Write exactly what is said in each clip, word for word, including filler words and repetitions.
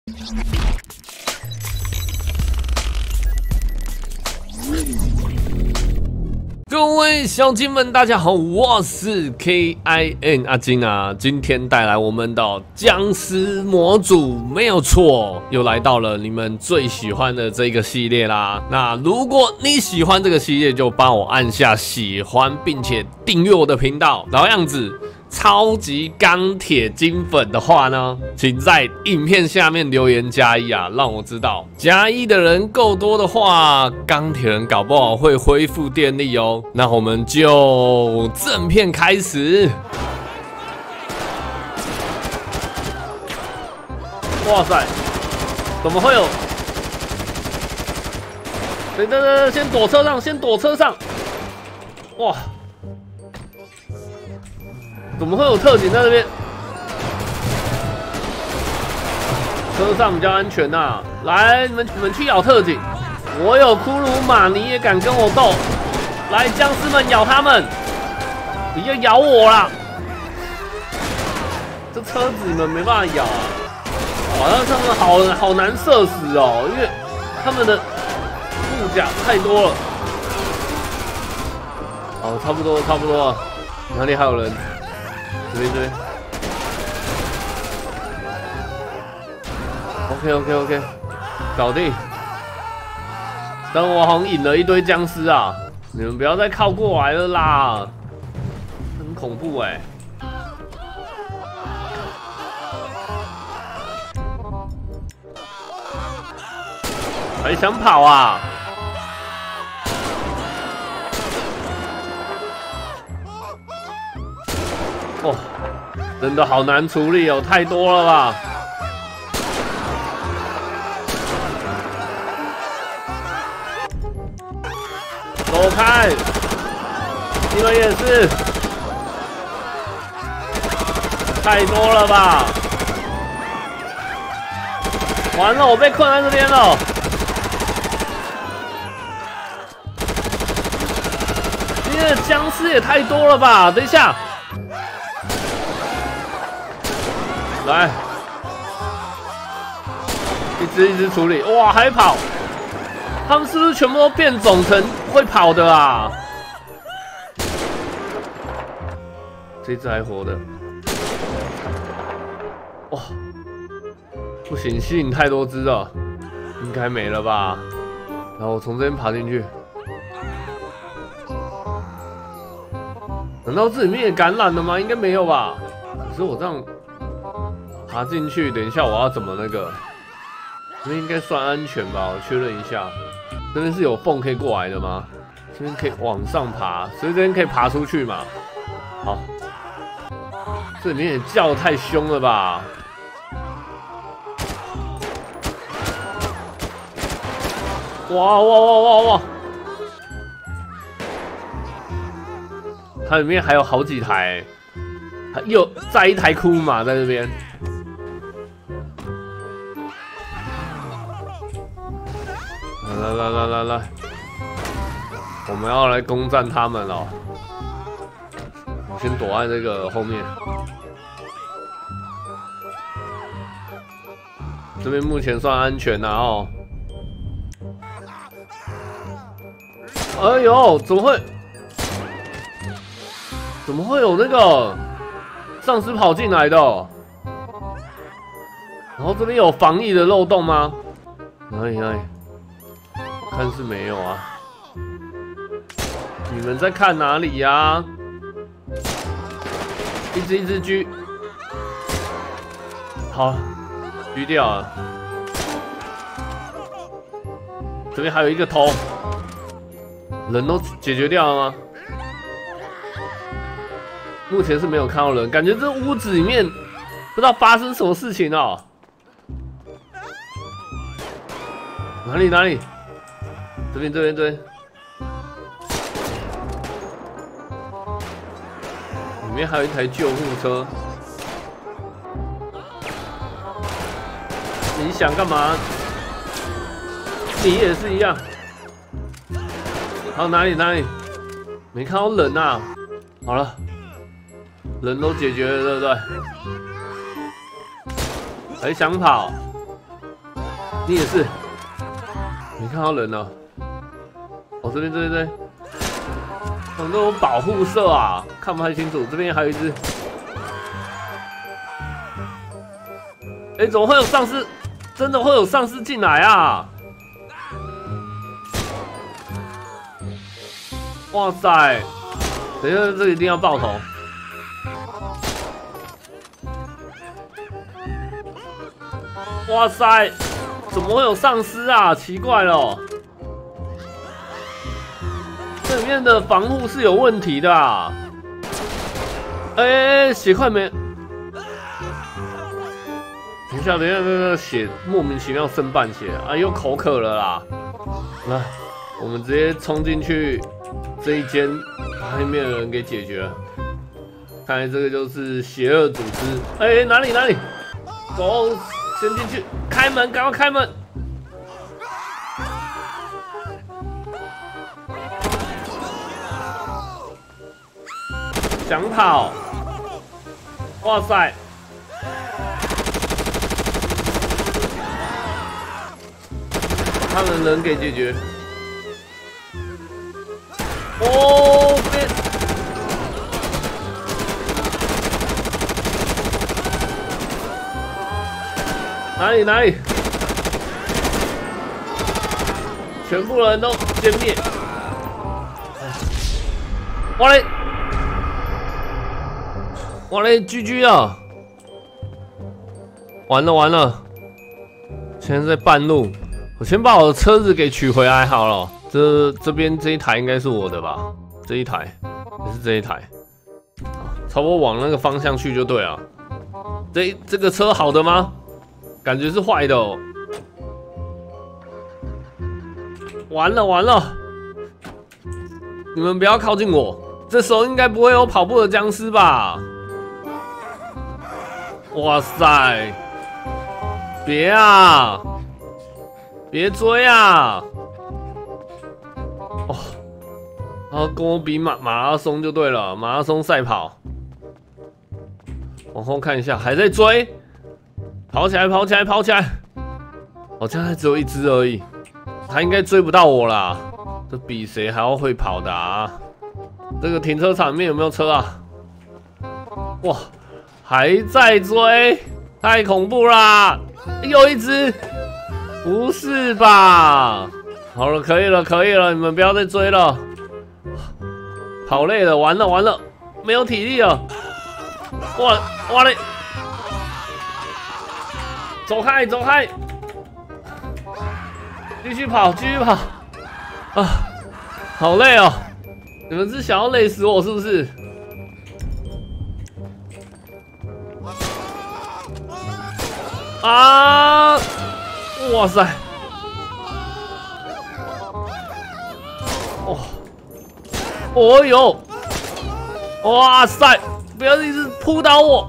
各位小金们，大家好，我是 K I N 阿金啊，今天带来我们的僵尸模组，没有错，又来到了你们最喜欢的这个系列啦。那如果你喜欢这个系列，就帮我按下喜欢，并且订阅我的频道。老样子。 超级钢铁金粉的话呢，请在影片下面留言加一啊，让我知道加一的人够多的话，钢铁人搞不好会恢复电力哦。那我们就正片开始。哇塞，怎么会有？等等等，先躲车上，先躲车上。哇！ 怎么会有特警在这边？车上比较安全呐、啊！来，你们你们去咬特警，我有骷髅马，你也敢跟我斗？来，僵尸们咬他们！你要咬我啦！这车子你们没办法咬啊！哇，那他们好好难射死哦，因为他们的护甲太多了。哦，差不多差不多，哪里还有人？ 这边这边 ，OK OK OK， 搞定。但我好像引了一堆僵尸啊！你们不要再靠过来了啦，很恐怖哎、欸。还想跑啊？ 哦，真的好难处理哦，太多了吧！走开！你们也是，太多了吧！完了，我被困在这边了。今天的僵尸也太多了吧！等一下。 来，一只一只处理，哇，还跑！他们是不是全部都变种成会跑的啊？这只还活的，哇，不行，吸引太多只了，应该没了吧？然后我从这边爬进去，难道这里面也感染了吗？应该没有吧？可是我这样。 爬进去，等一下我要怎么那个？这边应该算安全吧？我确认一下，这边是有缝可以过来的吗？这边可以往上爬，所以这边可以爬出去嘛？好，这里面也叫得太凶了吧？哇哇哇哇哇！它里面还有好几台、欸，又再一台骷髅马在这边。 来来来来来，我们要来攻占他们了。我先躲在这个后面。这边目前算安全啦哦。哎呦，怎么会？怎么会有那个丧尸跑进来的？然后这边有防疫的漏洞吗？哪里哪里？ 看是没有啊！你们在看哪里呀、啊？一只一只狙，好，狙掉了。这边还有一个头，人都解决掉了吗？目前是没有看到人，感觉这屋子里面不知道发生什么事情哦。哪里哪里？ 这边这边这边，里面还有一台救护车。你想干嘛？你也是一样。好，哪里哪里？没看到人啊！好了，人都解决了，对不对？还想跑？ 你也是，没看到人了。哦，这边这边这边，很多保护色啊，看不太清楚。这边还有一只，哎、欸，怎么会有丧尸？真的会有丧尸进来啊！哇塞！等一下，这个一定要爆头。哇塞！怎么会有丧尸啊？奇怪了，这里面的防护是有问题的啊！哎、欸，血快没。等一下，等一下，那个血莫名其妙剩半血啊，又口渴了啦！来，我们直接冲进去这一间，把里面的人给解决了。看来这个就是邪恶组织。哎、欸，哪里哪里？走，先进去，开门，赶快开门！想跑！哇塞！他们人给解决。哦，别！哪里哪里？全部人都歼灭！哇嘞！哇嘞 ，G G 啊！完了完了！现在在半路。我先把我的车子给取回来好了，这这边这一台应该是我的吧？这一台也是这一台，差不多往那个方向去就对了。这这个车好的吗？感觉是坏的哦。完了完了，你们不要靠近我，这时候应该不会有跑步的僵尸吧？哇塞，别啊！别追啊！哦，然后跟我比马马拉松就对了，马拉松赛跑。往后看一下，还在追，跑起来，跑起来，跑起来！好像还只有一只而已，他应该追不到我啦。这比谁还要会跑的啊？这个停车场里面有没有车啊？哇，还在追，太恐怖啦！又一只。不是吧？好了，可以了，可以了，你们不要再追了。跑累了，完了完了，没有体力了。哇哇嘞！走开走开！继续跑继续跑！啊，好累哦！你们是想要累死我是不是？啊！哇塞！哦，哦呦！哇塞！不要一直扑倒我！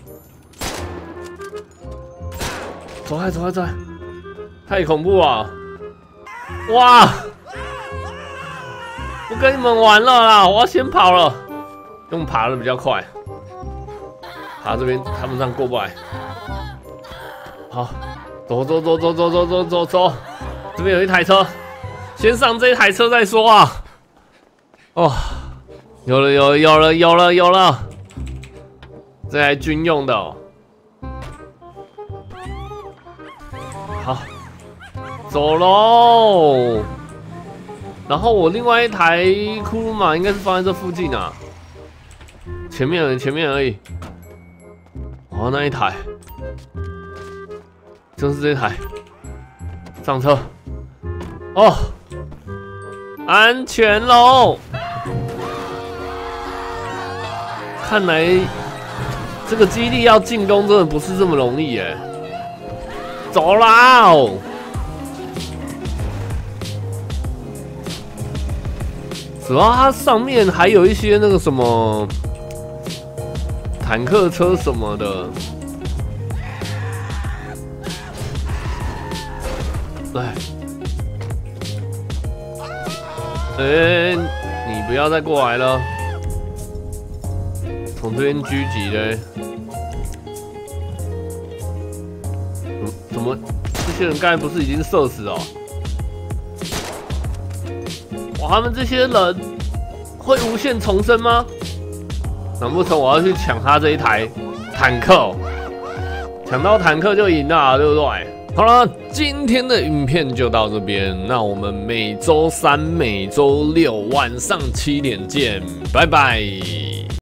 走开，走开，走开！太恐怖了！哇！不跟你们玩了啦，我要先跑了。用爬的比较快，爬这边他们这样过不来。好。走走走走走走走走走，这边有一台车，先上这一台车再说啊！哦，有了有了有了有了有了，这台军用的哦。好，走喽。然后我另外一台库鲁马应该是放在这附近啊，前面而已，前面而已。哦，那一台。就是这台，上车，哦，安全喽！看来这个基地要进攻真的不是这么容易耶。走啦！主要它上面还有一些那个什么坦克车什么的。来，哎、欸，你不要再过来了，从这边狙击嘞，怎么怎么这些人刚才不是已经射死哦？哇，他们这些人会无限重生吗？难不成我要去抢他这一台坦克哦？抢到坦克就赢了，对不对？好了，今天的影片就到这边，那我们每周三、每周六晚上七点见，拜拜。